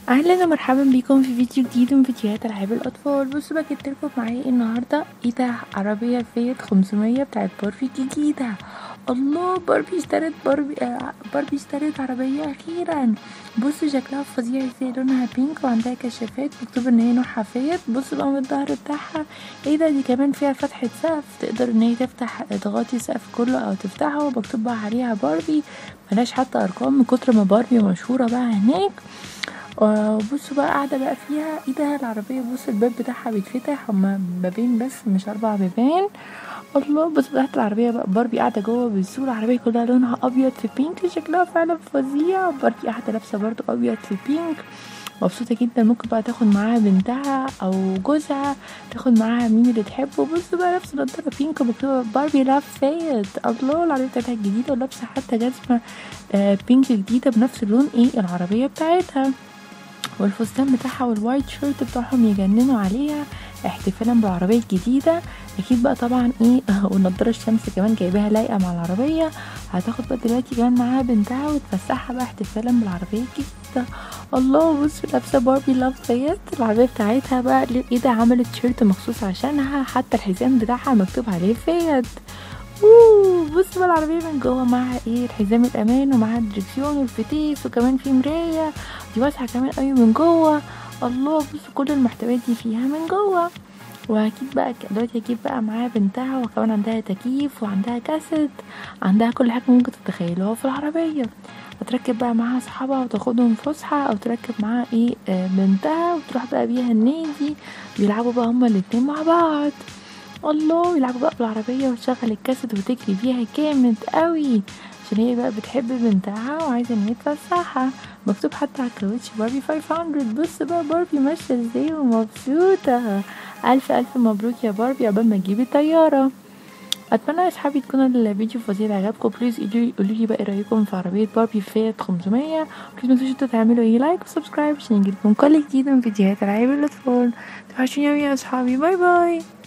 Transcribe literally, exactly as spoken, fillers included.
اهلا ومرحبا بيكم في فيديو جديد من فيديوهات العاب الاطفال. بصوا بقى جبتلكم معايا النهارده ايه ده، عربيه فيت خمسمية بتاعت باربي جديده. الله، باربي اشترت باربي آه باربي اشترت عربيه اخيرا. بصوا شكلها فظيع ازاي، لونها بينك وعندها كشافات مكتوب ان هي نوعها فيت. بصوا بقى من الظهر بتاعها، ايه ده، دي كمان فيها فتحه سقف، تقدر ان هي تفتح تغطي السقف كله او تفتحه، ومكتوب بقى عليها باربي. ملهاش حتى ارقام من كتر ما باربي مشهوره بقى هناك. وبصوا بقى قاعدة بقى فيها، ايه ده العربية، بص الباب بتاعها بيتفتح، هما بابين بس مش اربع بيبان. الله، بص تحت العربية بقى باربي قاعدة جوه بالسوق. العربية كلها لونها ابيض في بينك، شكلها فعلا فظيع. باربي قاعدة لابسة برضو ابيض في بينك، مبسوطة جدا. ممكن بقى تاخد معاها بنتها او جوزها، تاخد معاها مين اللي تحبه. بص بقى لابسة نضارة بينك مكتوبة باربي لاف فيت. الله، العربية بتاعتها الجديدة، ولابسة حتى جزمة آه بينك جديدة بنفس لون ايه العربية بتاعتها. والفستان بتاعها والوايت شيرت بتاعهم يجننوا عليها احتفالا بالعربية الجديدة. اكيد بقى طبعا ايه والنضارة الشمس كمان جايباها لايقة مع العربية. هتاخد بقى دلوقتي كمان معاها بنتها وتفسحها بقى احتفالا بالعربية الجديدة. الله، بص لابسة باربي لاف فيت العربية بتاعتها بقى، ايه ده، عملت شيرت مخصوص عشانها، حتى الحزام بتاعها مكتوب عليه فيت. اوه، بص بقى العربية من جوه معاها ايه الحزام الامان، ومعاها الدركسيون والفتيس، وكمان في مراية، دي واسعة كمان قوي من جوه. الله، بص كل المحتويات دي فيها من جوه. واكيد بقى دلوقتي هجيب بقى معاها بنتها، وكمان عندها تكييف وعندها كاسيت، عندها كل حاجة ممكن تتخيلوها في العربية. هتركب بقى معاها اصحابها وتاخدهم فسحة، او تركب معاها ايه آه بنتها وتروح بقى بيها النادي، بيلعبوا بقى هما الاتنين مع بعض. الله، يلعبوا بقى بالعربية وتشغل الكاسيت وتجري بيها جامد قوي، عشان هي بقى بتحب بنتها وعايزة ان هي تفسحها. مكتوب حتى على الكاوتش باربي خمسمية. بص بقى باربي ماشية ازاي ومبسوطة. الف الف مبروك يا باربي عقبال ما تجيبي طيارة. اتمنى يا اصحابي تكون الفيديو فظيع عجبكم. بليز قولوا لي بقى ايه رايكم في عربيه باربي فيت خمسمية. بليز متنسوش تعملوا ايه لايك وسبسكرايب عشان يجيلكم كل جديد من فيديوهات العاب الاطفال. توحشوني يا اصحابي، باي باي.